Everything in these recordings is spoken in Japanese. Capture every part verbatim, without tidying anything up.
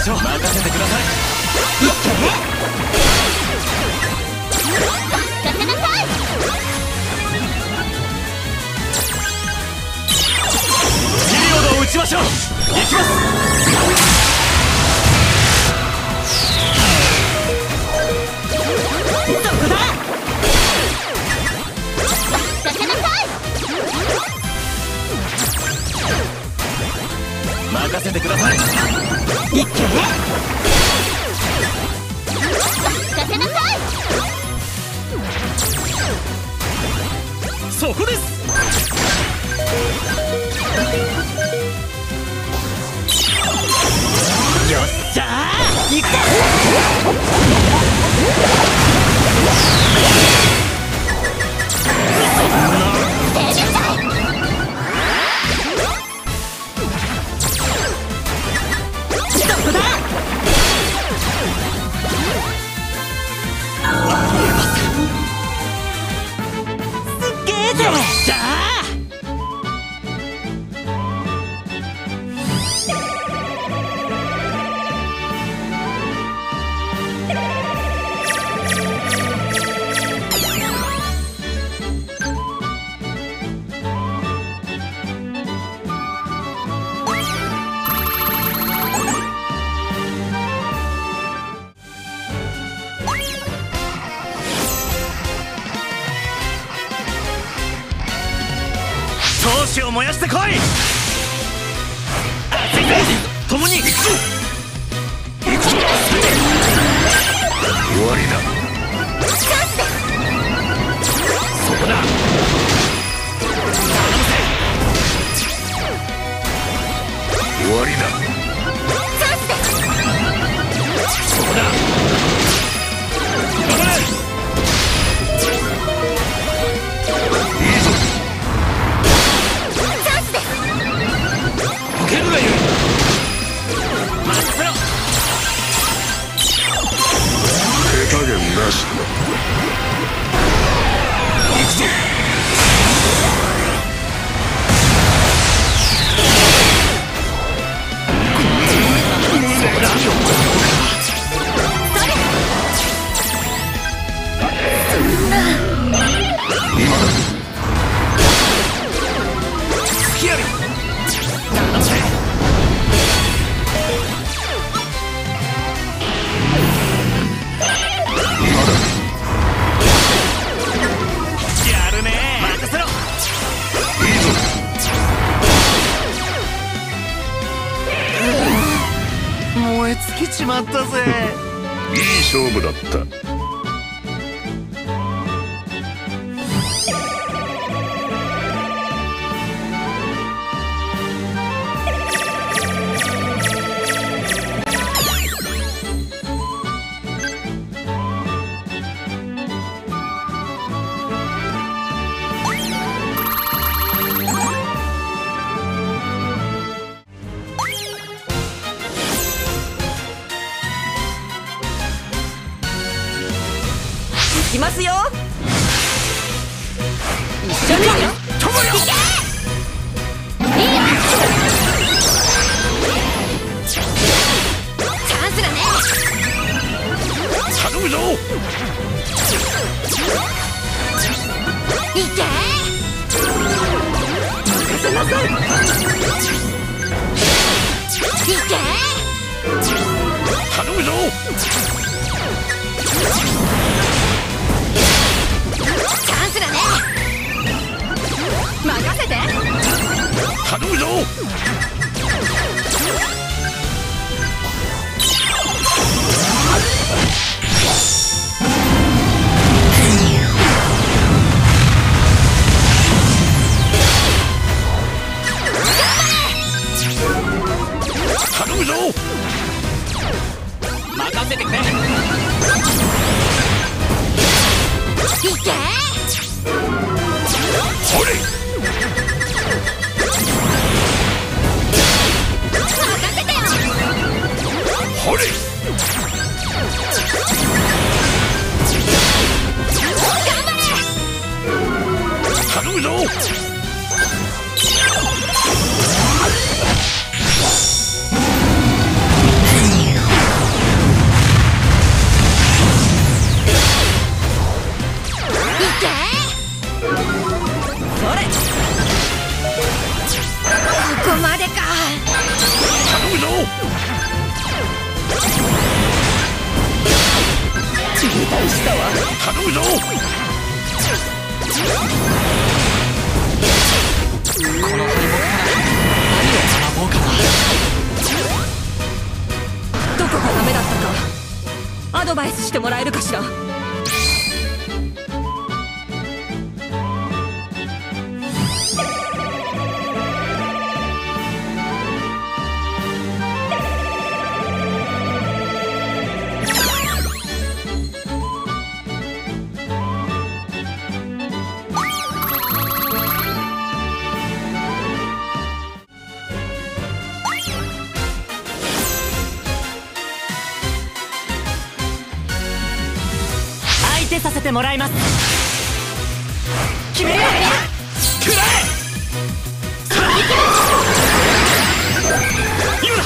しょう。任せてください。 いけ。任せなさい。 ピリオドを打ちましょう。行きます。 そこだ。任せなさい。 任せてください。 いけ。任せなさい。 そこです。よっしゃー、行くぞ。闘志を燃やしてこい。熱いぜ、共に行くぞ。行くぞ。終わりだ。 チャンスです。 そこだ。頼むぜ。終わりだ。 チャンスです。 そこだ。頑張れ。いいぞ。受けるがよい。任せろ。 手加減なしだ。 行くぞ。そこだ。今だ。突きやる。頼むぜ。やるね。任せろ。いいぞ。燃え尽きちまったぜ。 いい勝負だった。 いきますよ。一緒によ。 友よ。 いけ。いいよ。チャンスだね。 頼むぞ。 いけ。任せなさい。いけ。 頼むぞ。 チャンスだね。任せて。 頼むぞ。頼むぞ。任せてくれ。 いけ。 ほれ。 頼むぞ。 この敗北から何を学ぼうかな。 どこがダメだったかアドバイスしてもらえるかしら。 させてもらいます。決めるよ。食らえ。今だ。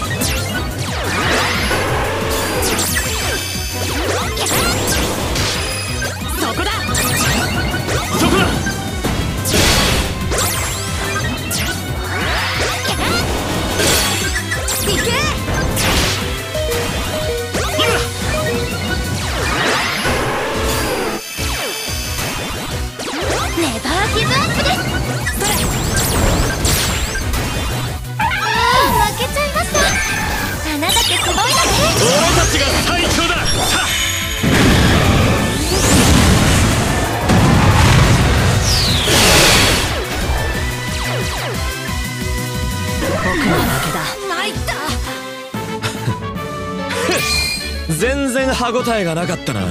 そこだ。そこだ。いけ。 ネバーギブアップです。それ。ああ、負けちゃいました。あなたってすごいだね。 俺たちが最強だ。さあ。僕の負けだ。 参った。 全然歯応えがなかったな。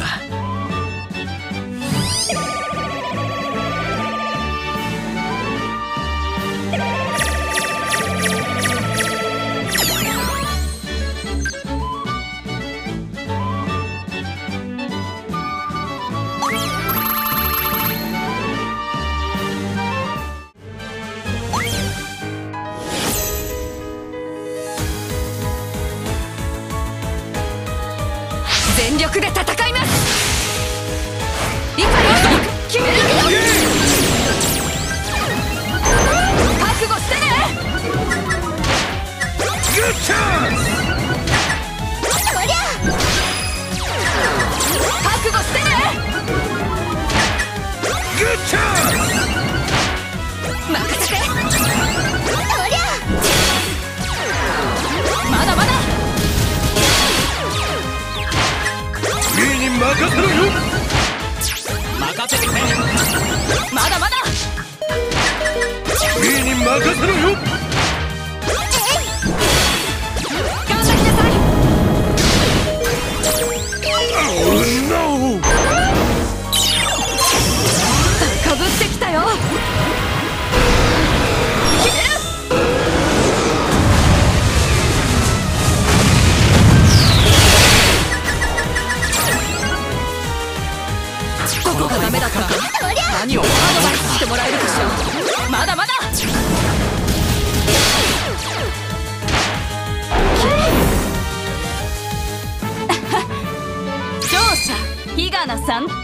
全力で戦います。いくよ。決めるよ。覚悟してね。 グッチャンス。 そりゃ。覚悟してね。 グッチャンス。 任せて。そりゃ。まだまだ。 任せろよ。 任せてくれ。 まだまだ。 君に任せろよ。 頑張りなさい。 Oh no。 かぶってきたよ。決める。どこがダメだったか何をアドバイスしてもらえるかしら。まだまだ。勝者日賀菜さんと。